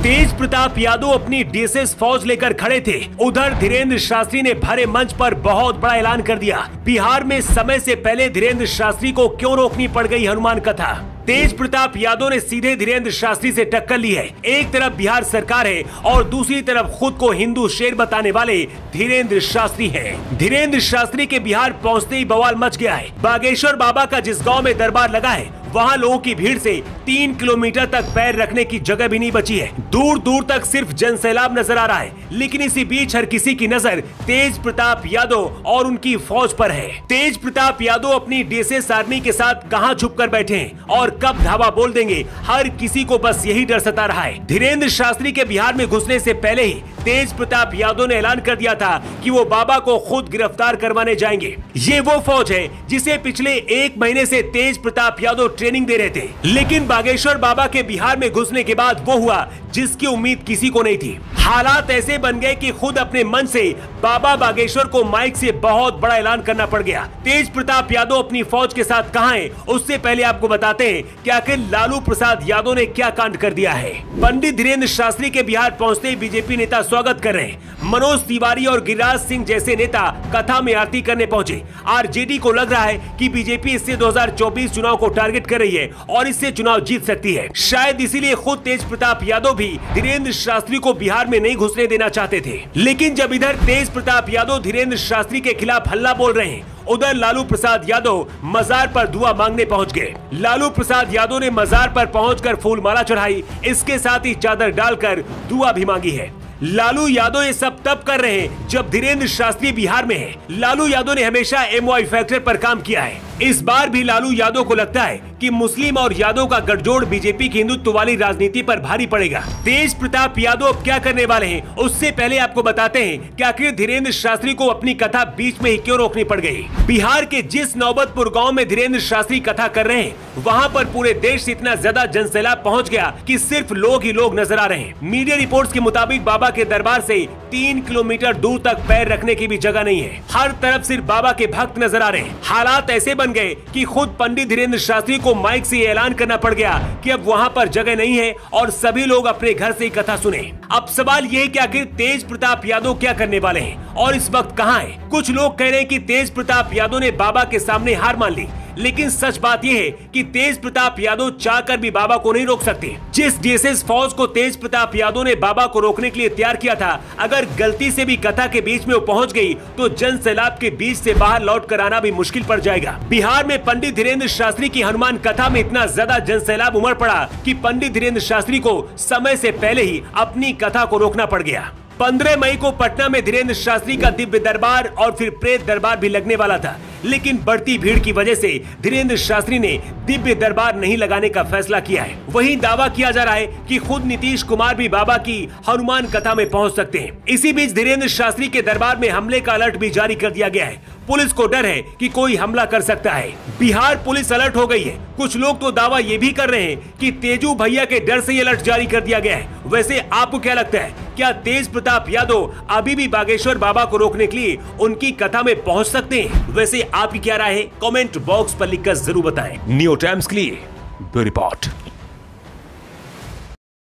तेज प्रताप यादव अपनी डीएसएस फौज लेकर खड़े थे। उधर धीरेन्द्र शास्त्री ने भरे मंच पर बहुत बड़ा ऐलान कर दिया। बिहार में समय से पहले धीरेन्द्र शास्त्री को क्यों रोकनी पड़ गई हनुमान कथा। तेज प्रताप यादव ने सीधे धीरेन्द्र शास्त्री से टक्कर ली है। एक तरफ बिहार सरकार है और दूसरी तरफ खुद को हिंदू शेर बताने वाले धीरेन्द्र शास्त्री हैं। धीरेन्द्र शास्त्री के बिहार पहुंचते ही बवाल मच गया है। बागेश्वर बाबा का जिस गांव में दरबार लगा है वहां लोगों की भीड़ से 3 किलोमीटर तक पैर रखने की जगह भी नहीं बची है। दूर दूर तक सिर्फ जनसैलाब नजर आ रहा है। लेकिन इसी बीच हर किसी की नजर तेज प्रताप यादव और उनकी फौज पर है। तेज प्रताप यादव अपनी डीएसएस आर्मी के साथ कहां छुप कर बैठे हैं और कब धावा बोल देंगे, हर किसी को बस यही डर सता रहा है। धीरेन्द्र शास्त्री के बिहार में घुसने से पहले ही तेज प्रताप यादव ने ऐलान कर दिया था कि वो बाबा को खुद गिरफ्तार करवाने जाएंगे। ये वो फौज है जिसे पिछले 1 महीने से तेज प्रताप यादव ट्रेनिंग दे रहे थे। लेकिन बागेश्वर बाबा के बिहार में घुसने के बाद वो हुआ जिसकी उम्मीद किसी को नहीं थी। हालात ऐसे बन गए कि खुद अपने मन से बाबा बागेश्वर को माइक से बहुत बड़ा ऐलान करना पड़ गया। तेज प्रताप यादव अपनी फौज के साथ कहां है, उससे पहले आपको बताते हैं कि आखिर लालू प्रसाद यादव ने क्या कांड कर दिया है। पंडित धीरेन्द्र शास्त्री के बिहार पहुंचते ही बीजेपी नेता स्वागत कर रहे हैं। मनोज तिवारी और गिरिराज सिंह जैसे नेता कथा में आरती करने पहुंचे। आरजेडी को लग रहा है कि बीजेपी इससे 2024 चुनाव को टारगेट कर रही है और इससे चुनाव जीत सकती है। शायद इसीलिए खुद तेज प्रताप यादव भी धीरेन्द्र शास्त्री को बिहार में नहीं घुसने देना चाहते थे। लेकिन जब इधर तेज प्रताप यादव धीरेन्द्र शास्त्री के खिलाफ हल्ला बोल रहे हैं, उधर लालू प्रसाद यादव मजार पर दुआ मांगने पहुंच गए। लालू प्रसाद यादव ने मजार पर पहुंचकर फूल माला चढ़ाई, इसके साथ ही चादर डालकर दुआ भी मांगी है। लालू यादव ये सब तब कर रहे हैं जब धीरेन्द्र शास्त्री बिहार में है। लालू यादव ने हमेशा एमवाई फैक्टर पर काम किया है। इस बार भी लालू यादव को लगता है कि मुस्लिम और यादव का गठजोड़ बीजेपी की हिंदुत्व वाली राजनीति पर भारी पड़ेगा। तेज प्रताप यादव अब क्या करने वाले हैं, उससे पहले आपको बताते हैं कि आखिर धीरेन्द्र शास्त्री को अपनी कथा बीच में ही क्यों रोकनी पड़ गई। बिहार के जिस नौबतपुर गाँव में धीरेन्द्र शास्त्री कथा कर रहे हैं, वहाँ पर पूरे देश से इतना ज्यादा जनसैलाब पहुँच गया कि सिर्फ लोग ही लोग नजर आ रहे हैं। मीडिया रिपोर्ट्स के मुताबिक बाबा के दरबार से 3 किलोमीटर दूर तक पैर रखने की भी जगह नहीं है। हर तरफ सिर्फ बाबा के भक्त नजर आ रहे हैं। हालात ऐसे बन गए कि खुद पंडित धीरेन्द्र शास्त्री को माइक से ऐलान करना पड़ गया कि अब वहां पर जगह नहीं है और सभी लोग अपने घर से ही कथा सुने। अब सवाल ये है कि आखिर तेज प्रताप यादव क्या करने वाले हैं और इस वक्त कहां हैं? कुछ लोग कह रहे हैं कि तेज प्रताप यादव ने बाबा के सामने हार मान ली। लेकिन सच बात यह है कि तेज प्रताप यादव चाहकर भी बाबा को नहीं रोक सकते। जिस डीएसएस फौज को तेज प्रताप यादव ने बाबा को रोकने के लिए तैयार किया था, अगर गलती से भी कथा के बीच में वो पहुंच गई तो जन सैलाब के बीच से बाहर लौट कर आना भी मुश्किल पड़ जाएगा। बिहार में पंडित धीरेन्द्र शास्त्री की हनुमान कथा में इतना ज्यादा जन सैलाब उमड़ पड़ा कि पंडित धीरेन्द्र शास्त्री को समय से पहले ही अपनी कथा को रोकना पड़ गया। 15 मई को पटना में धीरेन्द्र शास्त्री का दिव्य दरबार और फिर प्रेत दरबार भी लगने वाला था। लेकिन बढ़ती भीड़ की वजह से धीरेन्द्र शास्त्री ने दिव्य दरबार नहीं लगाने का फैसला किया है। वहीं दावा किया जा रहा है कि खुद नीतीश कुमार भी बाबा की हनुमान कथा में पहुंच सकते हैं। इसी बीच धीरेन्द्र शास्त्री के दरबार में हमले का अलर्ट भी जारी कर दिया गया है। पुलिस को डर है कि कोई हमला कर सकता है। बिहार पुलिस अलर्ट हो गई है। कुछ लोग तो दावा ये भी कर रहे हैं कि तेजू भैया के डर से ये अलर्ट जारी कर दिया गया है। वैसे आपको क्या लगता है, क्या तेज प्रताप यादव अभी भी बागेश्वर बाबा को रोकने के लिए उनकी कथा में पहुंच सकते हैं? वैसे आपकी क्या राय है, कमेंट बॉक्स पर लिखकर जरूर बताएं। न्यू टाइम्स के लिए ब्यूरो रिपोर्ट।